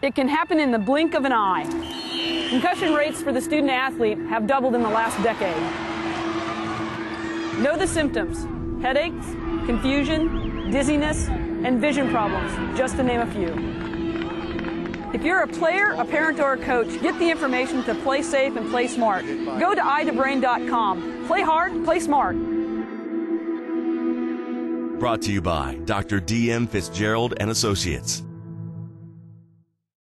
It can happen in the blink of an eye. Concussion rates for the student athlete have doubled in the last decade. Know the symptoms: headaches, confusion, dizziness, and vision problems, just to name a few. If you're a player, a parent, or a coach, get the information to play safe and play smart. Go to iToBrain.com. Play hard, play smart. Brought to you by Dr. D.M. Fitzgerald and Associates.